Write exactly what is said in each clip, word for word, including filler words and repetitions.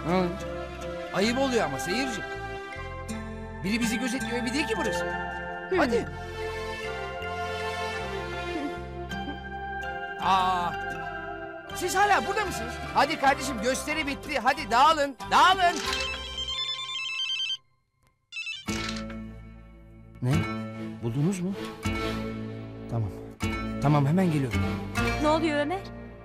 Hı. Ayıp oluyor ama seyirci. Biri bizi gözetliyor evi değil ki burası. Hı. Hadi. Aa, siz hala burada mısınız? Hadi kardeşim gösteri bitti. Hadi dağılın, dağılın. Ne? Buldunuz mu? Tamam. Tamam hemen geliyorum. Ne oluyor Ömer?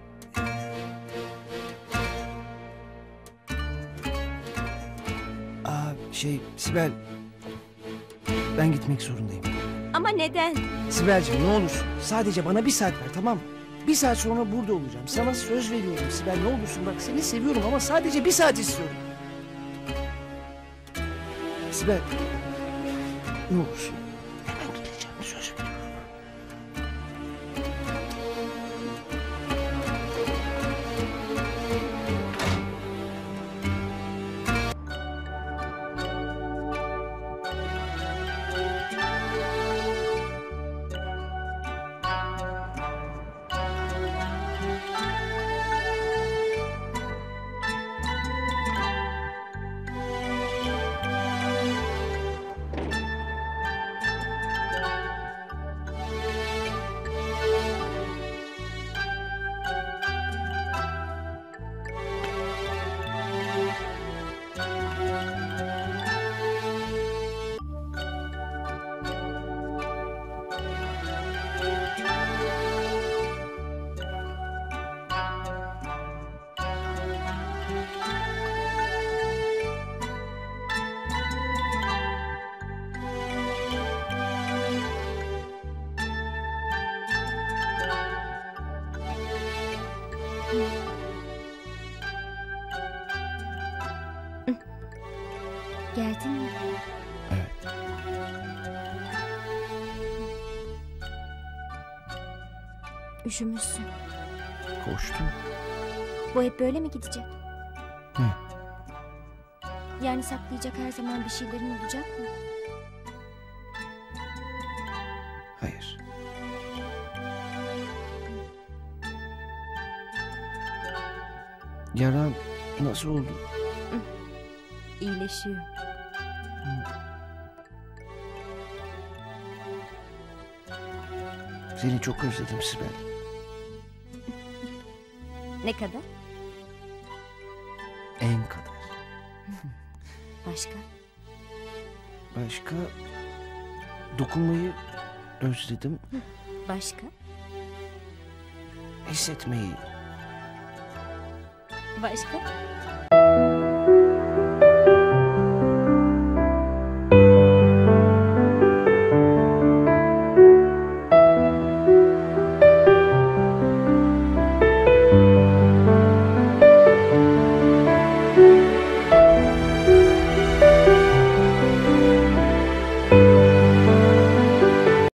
Aa, şey Sibel. Ben gitmek zorundayım. Ama neden? Sibel'cim ne olursun sadece bana bir saat ver, tamam mı? Bir saat sonra burada olacağım. Sana söz veriyorum Sibel, ne olursun bak seni seviyorum ama sadece bir saat istiyorum. Sibel ne olursun hemen gideceğim, söz veriyorum. Geldin mi? Evet. Üşümüşsün. Koştum. Bu hep böyle mi gidecek? Ne? Yani saklayacak her zaman bir şeylerin olacak mı? Hayır. Yaran nasıl oldu? İyileşiyor. Seni çok özledim Sibel. Ne kadar? En kadar. Başka? Başka dokunmayı özledim. Başka? Hissetmeyi. Başka?